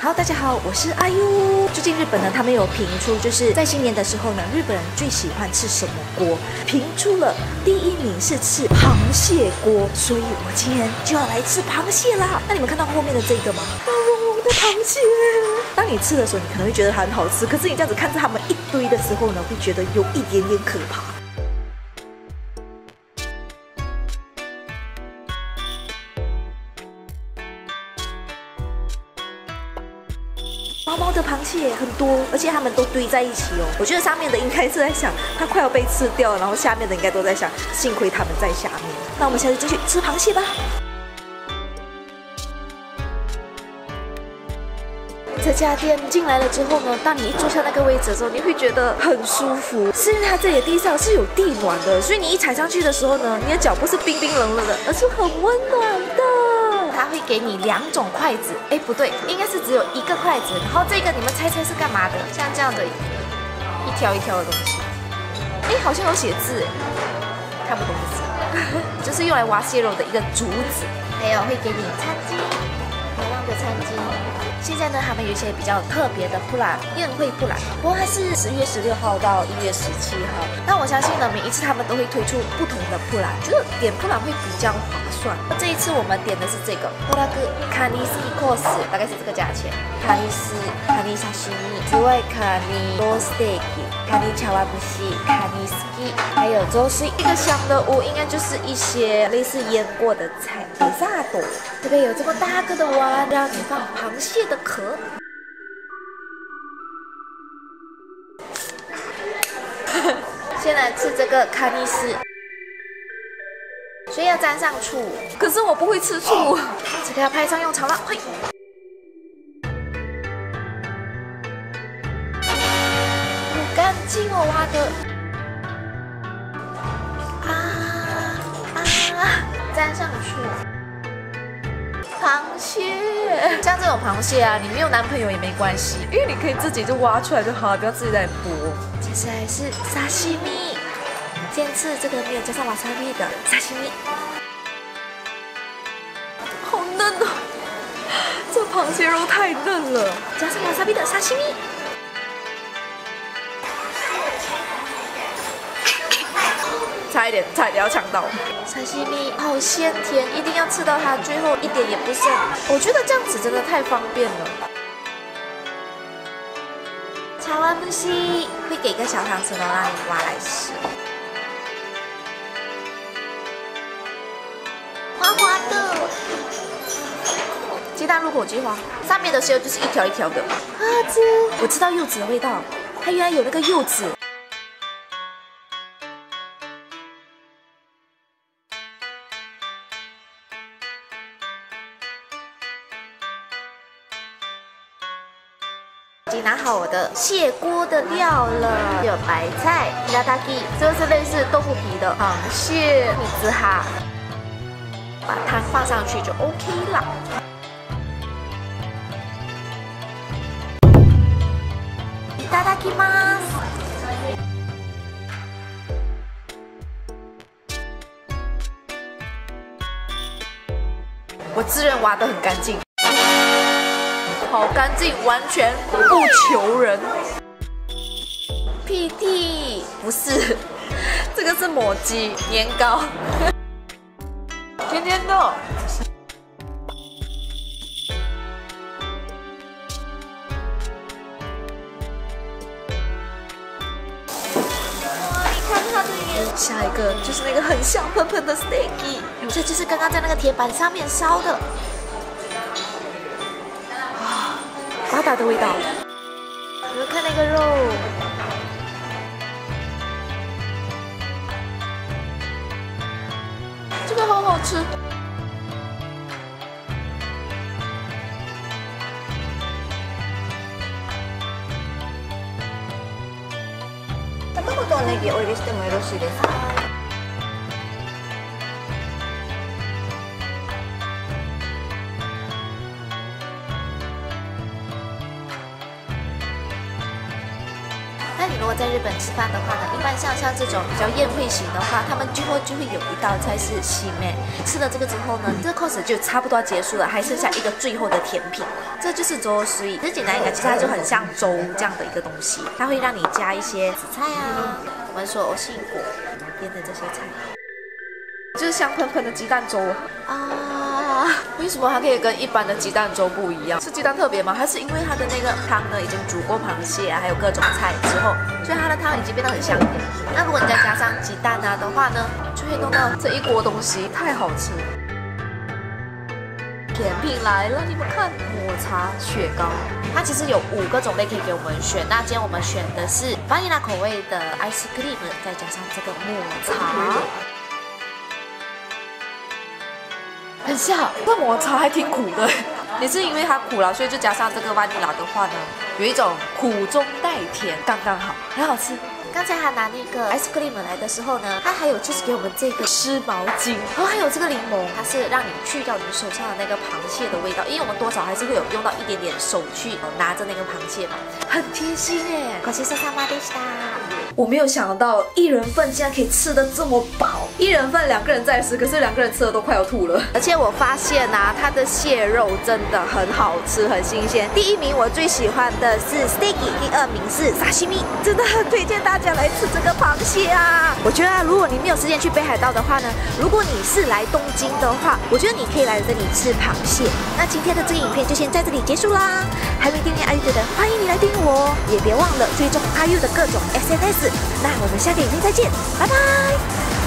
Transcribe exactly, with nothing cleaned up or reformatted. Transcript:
好，大家好，我是阿 U。最近日本呢，他们有评出，就是在新年的时候呢，日本人最喜欢吃什么锅？评出了第一名是吃螃蟹锅，所以我今天就要来吃螃蟹啦。那你们看到后面的这个吗？毛茸茸的螃蟹。当你吃的时候，你可能会觉得它很好吃，可是你这样子看着它们一堆的时候呢，会觉得有一点点可怕。 毛毛的螃蟹很多，而且它们都堆在一起哦。我觉得上面的应该是在想，它快要被吃掉了，然后下面的应该都在想，幸亏它们在下面。那我们现在就进去吃螃蟹吧。这家店进来了之后呢，当你一坐下那个位置的时候，你会觉得很舒服，是因为它这里的地上是有地暖的，所以你一踩上去的时候呢，你的脚不是冰冰冷冷的，而是很温暖的。 他会给你两种筷子，哎，不对，应该是只有一个筷子。然后这个你们猜猜是干嘛的？像这样的一条一条的东西，哎，好像有写字，看不懂的字，就是用来挖蟹肉的一个竹子。还有会给你餐巾，漂亮的餐巾。现在呢，他们有一些比较特别的普兰宴会普兰，不过它是十月十六号到一月十七号。那我相信呢，每一次他们都会推出不同的普兰，就是点普兰会比较划算。这一次我们点的是这个ホラグカニスキコース，大概是这个价钱。カニス、カニ刺身、ズワイカニローステーキ、カニ茶碗蒸し、カニスキ，还有周是一个香的屋，应该就是一些类似腌过的菜。デザート，这边有这么大个的碗，让你放螃蟹的壳。先来吃这个卡尼斯。 所以要沾上醋，可是我不会吃醋。这个要派上用场了，嘿！好干净哦，挖的。啊啊！沾上醋。螃蟹，像这种螃蟹啊，你没有男朋友也没关系，因为你可以自己就挖出来就好了，不要自己在剥。接下来是沙西米。 先吃这个没有加上瓦萨比的沙西米，好嫩哦！这螃蟹肉太嫩了，加上瓦萨比的沙西米，差一点，差一点要抢到。沙西米好鲜甜，一定要吃到它最后一点也不剩。我觉得这样子真的太方便了。 茶碗蒸西会给个小汤匙呢，让你挖来吃。 滑滑的鸡蛋入口即化，上面的蟹肉就是一条一条的。啊，这我知道柚子的味道，它原来有那个柚子。已经拿好我的蟹锅的料了，有白菜、伊拉达基，这个是类似豆腐皮的螃蟹、米兹哈。 把汤放上去就 OK 了。いただきます。我自认挖得很干净，好干净，完全不求人。P T 不是，这个是抹鸡年糕。 甜甜的，哇！你看它的颜色。下一个就是那个很香喷喷的 steak， 这就是刚刚在那个铁板上面烧的，啊，巴达的味道。你们看那个肉。 这个好好吃。卵とネギお入れしてもよろしいですか？ 那你如果在日本吃饭的话呢，一般像像这种比较宴会型的话，他们最后就会有一道菜是西梅。吃了这个之后呢，这个 course 就差不多结束了，还剩下一个最后的甜品，这就是粥水。其实简单一点，其实它就很像粥这样的一个东西，它会让你加一些紫菜啊，我们说欧杏果腌的这些菜，就是香喷喷的鸡蛋粥啊。为什么它可以跟一般的鸡蛋粥不一样？是鸡蛋特别吗？还是因为它的那个汤呢已经煮过螃蟹啊，还有各种菜之后，所以它的汤已经变得很香甜。那如果你再加上鸡蛋啊的话呢，就会弄到这一锅东西太好吃。甜品来了，你们看，抹茶雪糕，它其实有五个种类可以给我们选。那今天我们选的是 vanilla 口味的 ice cream， 再加上这个抹茶。很像，这抹茶还挺苦的，也是因为它苦了，所以就加上这个 vanilla 的话呢，有一种苦中带甜，刚刚好，很好吃。刚才他拿那个 ice cream 来的时候呢，他还有就是给我们这个湿毛巾，然后还有这个柠檬，它是让你去掉你手上的那个螃蟹的味道，因为我们多少还是会有用到一点点手去拿着那个螃蟹嘛，很贴心耶。ごちそうさまでした。我没有想到一人份竟然可以吃得这么饱，一人份两个人在吃，可是两个人吃的都快要吐了。而且我发现啊，它的蟹肉真的很好吃，很新鲜。第一名我最喜欢的是 steaky， 第二名是沙西米，真的很推荐大家来吃这个螃蟹啊！我觉得啊，如果你没有时间去北海道的话呢，如果你是来东京的话，我觉得你可以来这里吃螃蟹。那今天的这个影片就先在这里结束啦。还没订阅阿 U 的人，欢迎你来订我，也别忘了追踪阿 U 的各种 S N S。那我们下个影片再见，拜拜。